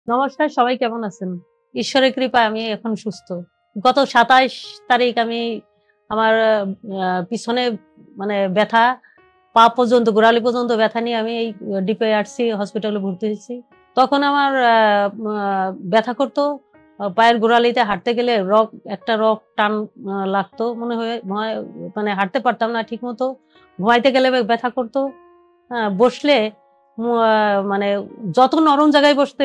নমস্কার, সবাই কেমন আছেন? ঈশ্বরের কৃপায় আমি এখন সুস্থ। গত ২৭ তারিখ আমি আমার পিছনে ব্যথা, পা পর্যন্ত গোড়ালি পর্যন্ত ব্যথা নিয়ে আমি এই ডিপিআরসি হসপিটালে ভর্তি হয়েছি। তখন আমার ব্যথা করতো, পায়ের গোড়ালিতে হাঁটতে গেলে একটা রক টান লাগতো, মনে হয় হাঁটতে পারতাম না ঠিক মতো। ঘুমাইতে গেলে ব্যথা করতো, বসলে যত নরম জায়গায় বসতে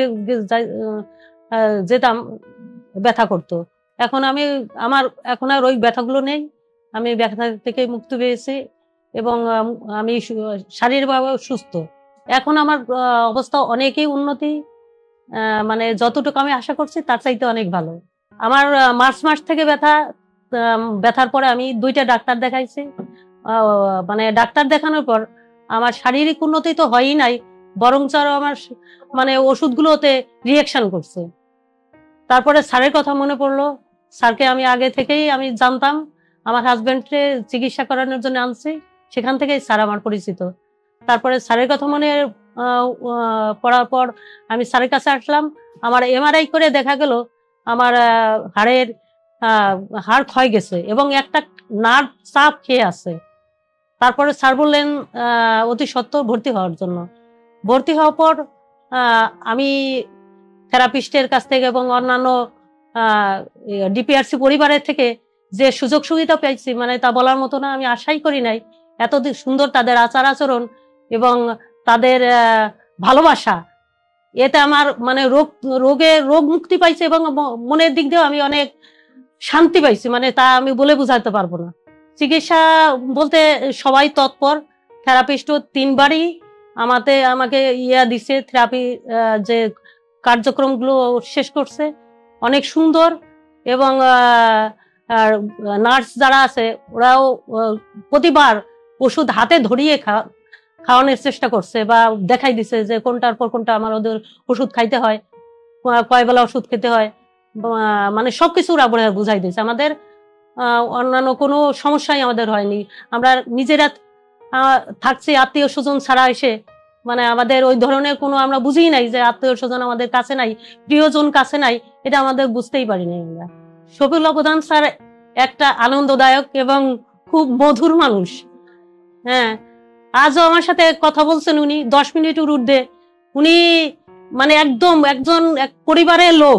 যেতাম ব্যথা করতো। এখন আর ওই ব্যথাগুলো নেই, আমি ব্যথা থেকে মুক্তি পেয়েছি এবং আমি শারীরিকভাবে সুস্থ। এখন আমার অবস্থা অনেকই উন্নতি, যতটুকু আমি আশা করছি তার চাইতে অনেক ভালো। আমার মার্চ মাস থেকে ব্যথার পরে আমি 2টা ডাক্তার দেখাইছি। ডাক্তার দেখানোর পর আমার শারীরিক উন্নতি তো হয়ই নাই, বরঞ্চ আমার ওষুধগুলোতে রিঅ্যাকশন করছে। তারপরে স্যারের কথা মনে পড়লো, স্যারকে আমি আগে থেকেই আমি জানতাম, আমার হাজবেন্ডকে চিকিৎসা করানোর জন্য আনছি, সেখান থেকেই স্যার আমার পরিচিত। তারপরে স্যারের কথা মনে পড়ার পর আমি স্যারের কাছে আসলাম। আমার এমআরআই করে দেখা গেল আমার হাড় ক্ষয় গেছে এবং একটা নার্ভ চাপ খেয়ে আছে। তারপরে স্যার বললেন অতি সত্বর ভর্তি হওয়ার জন্য। ভর্তি হওয়ার পর আমি থেরাপিস্টের কাছ থেকে এবং অন্যান্য ডিপিআরসি পরিবারের থেকে যে সুযোগ সুবিধা পেয়েছি তা বলার মতো না। আমি আশাই করি নাই এত সুন্দর তাদের আচার আচরণ এবং তাদের ভালোবাসা, এতে আমার রোগ মুক্তি পাইছে এবং মনের দিক দিয়েও আমি অনেক শান্তি পাইছি, তা আমি বলে বুঝাতে পারবো না। চিকিৎসা বলতে সবাই তৎপর, থেরাপিস্টও 3বারই আমাকে দিছে, থেরাপি যে কার্যক্রমগুলো শেষ করছে অনেক সুন্দর। এবং নার্স যারা আছে ওরাও প্রতিবার ওষুধ হাতে ধরিয়ে খাওয়ানোর চেষ্টা করছে বা দেখাই দিছে যে কোনটার পর কোনটা আমার ওদের ওষুধ খাইতে হয়, কয় বেলা ওষুধ খেতে হয়, সবকিছু ওরা বুঝাই দিয়েছে। আমাদের অন্যান্য কোনো সমস্যাই আমাদের হয়নি। আমরা নিজেরা থাকছি, আত্মীয় স্বজন ছাড়া এসে আমাদের ওই ধরনের কোনো আমরা বুঝি নাই যে আত্মীয় স্বজন আমাদের কাছে নাই, প্রিয়জন কাছে নাই, এটা আমাদের বুঝতেই পারি নাই আমরা। শফিউল্লাহ প্রধান স্যার একটা আনন্দদায়ক এবং খুব মধুর মানুষ। হ্যাঁ, আজও আমার সাথে কথা বলছেন উনি 10 মিনিটের ঊর্ধ্বে। উনি একদম একজন পরিবারের লোক,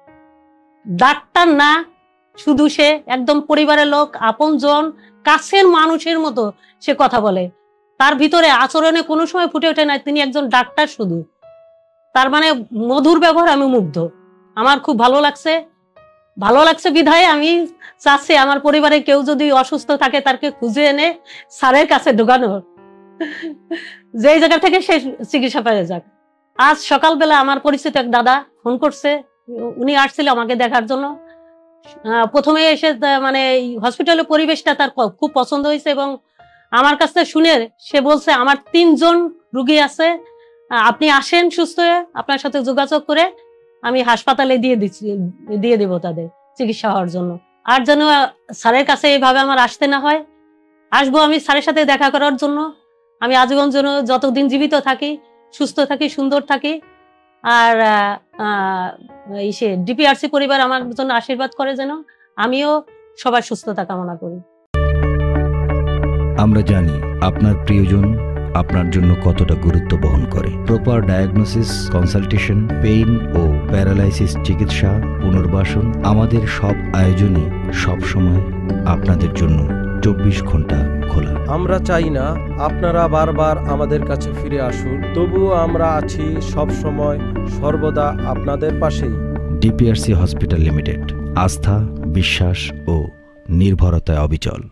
ডাক্তার না শুধু, সে একদম পরিবারের লোক, আপনজন, কাছের মানুষের মতো সে কথা বলে। তার ভিতরে আচরণে কোনো সময় ফুটে ওঠে না তিনি একজন ডাক্তার শুধু। তার মধুর ব্যবহার, আমি মুগ্ধ। আমার খুব ভালো লাগছে বিধায় আমি চাচ্ছি আমার পরিবারে কেউ যদি অসুস্থ থাকে তাকে খুঁজে এনে স্যারের কাছে ঢোকানোর, যেই জায়গা থেকে সে চিকিৎসা পেয়ে যাক। আজ সকালবেলা আমার পরিচিত এক দাদা ফোন করছে, উনি আসছিল আমাকে দেখার জন্য। প্রথমে এসে হসপিটালের পরিবেশটা তার খুব পছন্দ হয়েছে এবং আমার কাছে শুনে সে বলছে আমার 3 জন রুগী আছে, আপনি আসেন সুস্থ হয়ে, আপনার সাথে যোগাযোগ করে আমি হাসপাতালে দিয়ে দেব তাদের চিকিৎসা হওয়ার জন্য। আর যেন স্যারের কাছে এইভাবে আমার আসতে না হয়, আসবো আমি স্যারের সাথে দেখা করার জন্য। আমি আজীবন যেন যতদিন জীবিত থাকি, সুস্থ থাকি, সুন্দর থাকি। আর ডিপিআরসি পরিবার আমার জন্য আশীর্বাদ করে যেন আমিও সবার সুস্থতা কামনা করি। আমরা জানি আপনার প্রিয়জন আপনার জন্য কতটা গুরুত্ব বহন করে। প্রপার ডায়াগনোসিস, কনসালটেশন, পেইন ও প্যারালাইসিস চিকিৎসা, পুনর্বাসন, আমাদের সব আয়োজনই সবসময় আপনাদের জন্য 24 ঘন্টা খোলা। আমরা চাই না আপনারা বারবার আমাদের কাছে ফিরে আসুন, তবুও আমরা আছি সব সময় সর্বদা আপনাদের পাশেই। ডিপিআরসি হসপিটাল লিমিটেড, আস্থা, বিশ্বাস ও নির্ভরতায় অবিচল।